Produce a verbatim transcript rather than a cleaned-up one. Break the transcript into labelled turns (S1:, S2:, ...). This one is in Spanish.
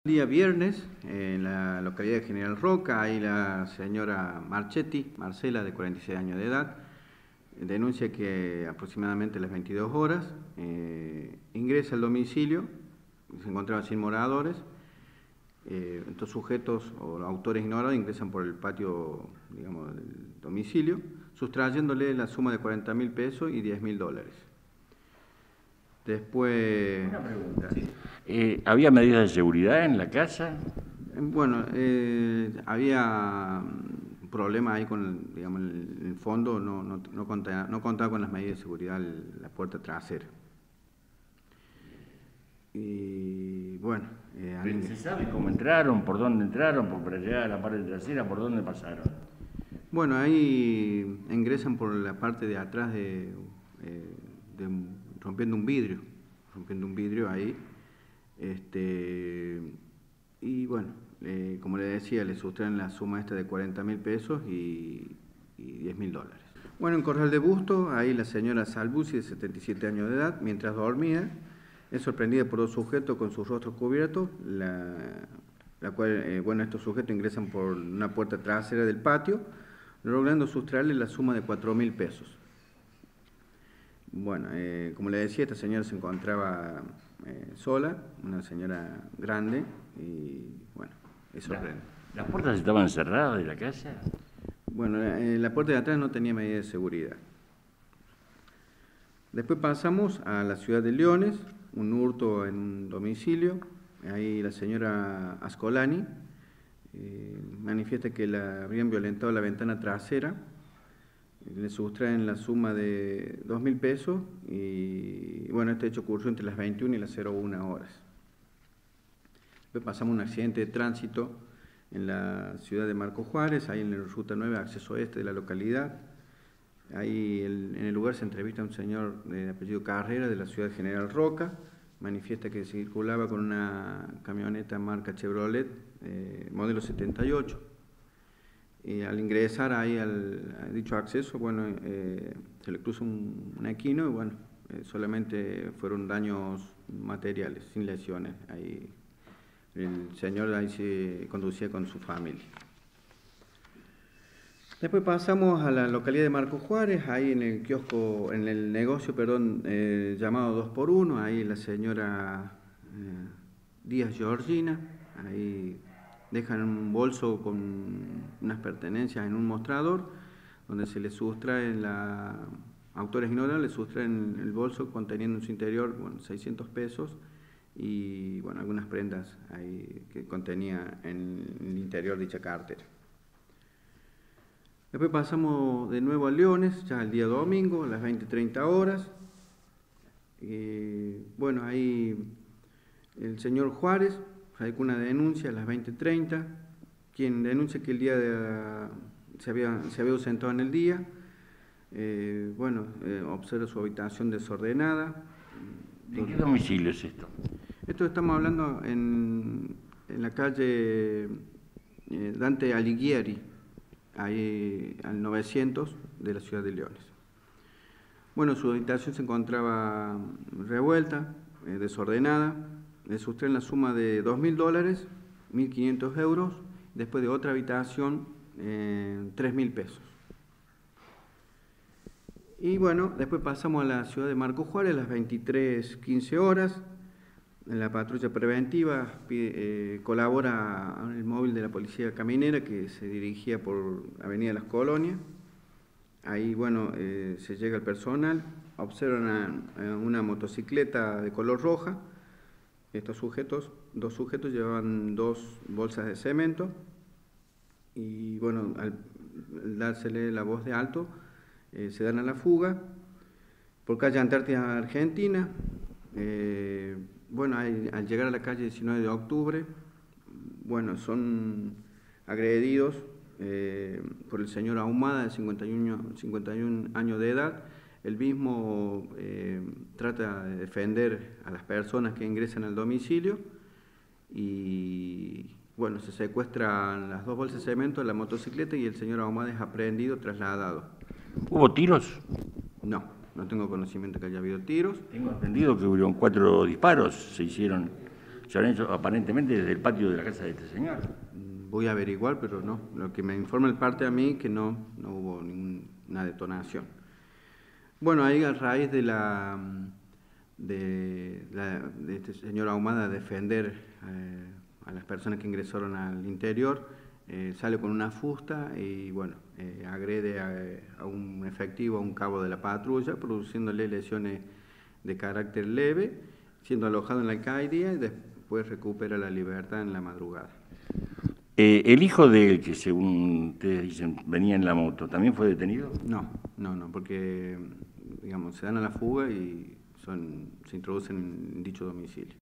S1: El día viernes, en la localidad de General Roca, hay la señora Marchetti, Marcela, de cuarenta y seis años de edad, denuncia que aproximadamente a las veintidós horas eh, ingresa al domicilio, se encontraba sin moradores, eh, estos sujetos o autores ignorados ingresan por el patio, digamos, del domicilio, sustrayéndole la suma de cuarenta mil pesos y diez mil dólares. Después...
S2: Una pregunta. Sí. Eh, ¿Había medidas de seguridad en la casa?
S1: Bueno, eh, había un problema ahí con, digamos, el, el fondo, no, no, no, contaba, no contaba con las medidas de seguridad la puerta trasera. Y bueno... Eh,
S2: ¿Se sabe cómo entraron, por dónde entraron, por para llegar a la parte trasera, por dónde pasaron?
S1: Bueno, ahí ingresan por la parte de atrás de... Eh, de rompiendo un vidrio, rompiendo un vidrio ahí, este, y bueno, eh, como le decía, le sustraen la suma esta de cuarenta mil pesos y, y diez mil dólares. Bueno, en Corral de Busto, ahí la señora Salbucci, de setenta y siete años de edad, mientras dormía, es sorprendida por dos sujetos con sus rostros cubiertos, la, la cual, eh, bueno, estos sujetos ingresan por una puerta trasera del patio, logrando sustraerle la suma de cuatro mil pesos. Bueno, eh, como le decía, esta señora se encontraba eh, sola, una señora grande, y bueno, es sorprendente.
S2: ¿La, ¿Las puertas estaban cerradas de la casa?
S1: Bueno, eh, la puerta de atrás no tenía medida de seguridad. Después pasamos a la ciudad de Leones, un hurto en un domicilio. Ahí la señora Ascolani eh, manifiesta que la habrían violentado la ventana trasera. Le sustraen la suma de dos mil pesos y bueno, este hecho ocurrió entre las veintiuna y las cero una horas. Después pasamos a un accidente de tránsito en la ciudad de Marcos Juárez, ahí en la ruta nueve, acceso este de la localidad. Ahí el, en el lugar se entrevista a un señor de apellido Carrera de la ciudad de General Roca, manifiesta que circulaba con una camioneta marca Chevrolet, eh, modelo setenta y ocho. Y al ingresar ahí al a dicho acceso, bueno, eh, se le cruza un, un equino y bueno, eh, solamente fueron daños materiales, sin lesiones. Ahí el señor ahí se conducía con su familia. Después pasamos a la localidad de Marcos Juárez, ahí en el kiosco, en el negocio, perdón, eh, llamado dos por uno, ahí la señora eh, Díaz Georgina, ahí dejan un bolso con unas pertenencias en un mostrador, donde se le sustraen, la, autores ignorados le sustraen el bolso conteniendo en su interior, bueno, seiscientos pesos y bueno, algunas prendas ahí que contenía en el interior dicha cartera. Después pasamos de nuevo a Leones, ya el día domingo, a las veinte treinta horas. Y bueno, ahí el señor Juárez radicó una denuncia a las veinte treinta, quien denuncia que el día de, se, había, se había ausentado en el día. Eh, bueno, eh, observa su habitación desordenada.
S2: ¿En qué domicilio es esto?
S1: Esto estamos hablando en, en la calle eh, Dante Alighieri, ahí al novecientos de la ciudad de Leones. Bueno, su habitación se encontraba revuelta, eh, desordenada. Le sustraen la suma de dos mil dólares, mil quinientos euros, después de otra habitación, eh, tres mil pesos. Y bueno, después pasamos a la ciudad de Marcos Juárez a las veintitrés quince horas. En la patrulla preventiva pide, eh, colabora el móvil de la policía caminera que se dirigía por Avenida Las Colonias. Ahí, bueno, eh, se llega el personal, observan una, una motocicleta de color roja. Estos sujetos, dos sujetos llevaban dos bolsas de cemento y bueno, al dársele la voz de alto, eh, se dan a la fuga por calle Antártida Argentina. Eh, bueno, al, al llegar a la calle diecinueve de octubre, bueno, son agredidos eh, por el señor Ahumada, de cincuenta y un años de edad. El mismo eh, trata de defender a las personas que ingresan al domicilio y bueno, se secuestran las dos bolsas de cemento, la motocicleta y el señor Ahumada es aprehendido, trasladado.
S2: ¿Hubo tiros?
S1: No, no tengo conocimiento que haya habido tiros.
S2: Tengo entendido que hubieron cuatro disparos, se hicieron se han hecho aparentemente desde el patio de la casa de este señor.
S1: Voy a averiguar, pero no. Lo que me informa el parte a mí que no, no hubo ninguna detonación. Bueno, ahí a raíz de la de, la, de este señor Ahumada defender eh, a las personas que ingresaron al interior, eh, sale con una fusta y bueno, eh, agrede a, a un efectivo, a un cabo de la patrulla, produciéndole lesiones de carácter leve, siendo alojado en la alcaldía y después recupera la libertad en la madrugada.
S2: Eh, ¿El hijo de él, que según ustedes dicen venía en la moto, también fue detenido?
S1: No, no, no, porque digamos, se dan a la fuga y son, se introducen en dicho domicilio.